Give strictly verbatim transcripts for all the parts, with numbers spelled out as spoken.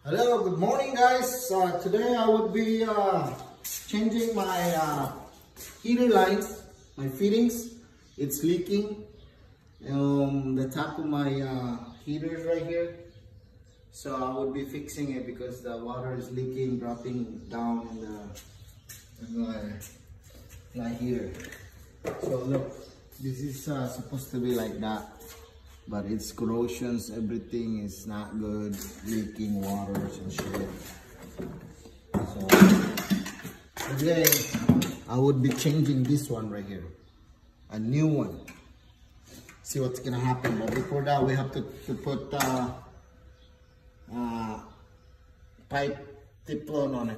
Hello, good morning guys. Uh, today I would be uh, changing my uh, heater line, my fittings. It's leaking. Um, the top of my uh, heater is right here. So I would be fixing it because the water is leaking, dropping down in the in my, my heater. So look, this is uh, supposed to be like that. But it's corrosions, everything is not good, leaking waters and shit. So today I would be changing this one right here, a new one. See what's gonna happen. But before that, we have to, to put uh, uh, pipe Teflon on it,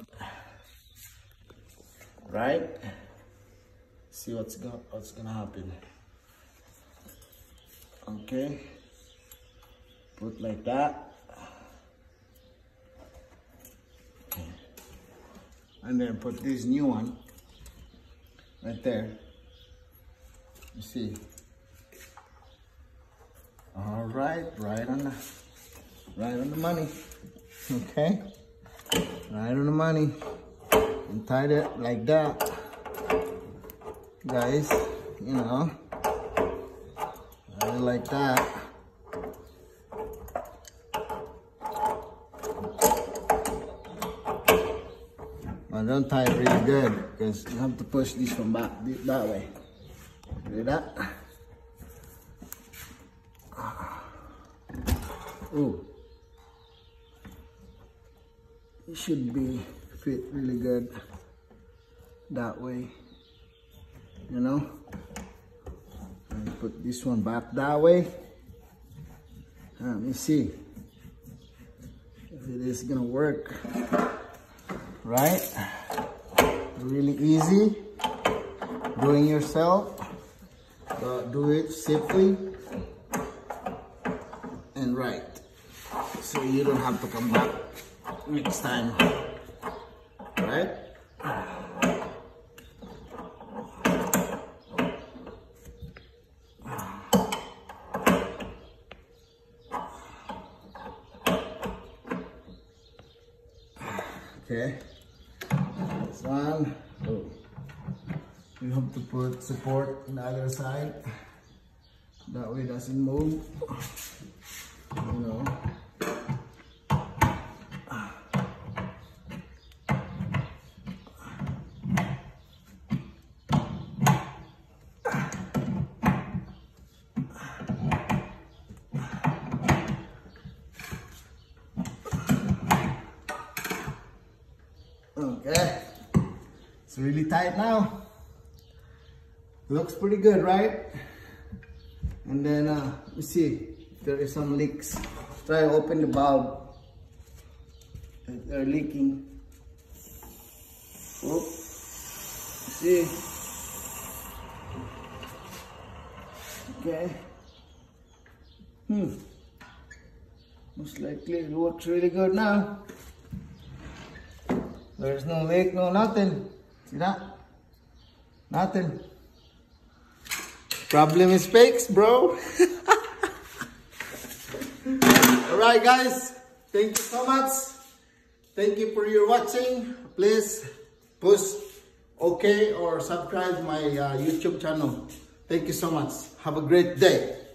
right? See what's go what's gonna happen. Okay, put like that, okay. And then put this new one right there. You see, all right, right on the, right on the money. Okay, right on the money, and tied it like that, guys. You know. Like that. But don't tie it really good because you have to push this one back that way. Do that. Oh, it should be fit really good that way, you know. Put this one back that way. Uh, let me see if it is gonna work. Right? Really easy. Doing yourself. But do it safely and right. So you don't have to come back next time. Right? Okay, this one. Oh, we have to put support on the other side. That way it doesn't move. You know. Okay, it's really tight now. Looks pretty good, right? And then uh, let me see if there is some leaks. Try to open the valve. They're leaking. Oh, see? Okay. Hmm. Most likely it works really good now. There's no leak, no nothing. See that? Nothing. Problem is fixed, bro. Alright guys, thank you so much. Thank you for your watching. Please push okay or subscribe my uh, YouTube channel. Thank you so much. Have a great day.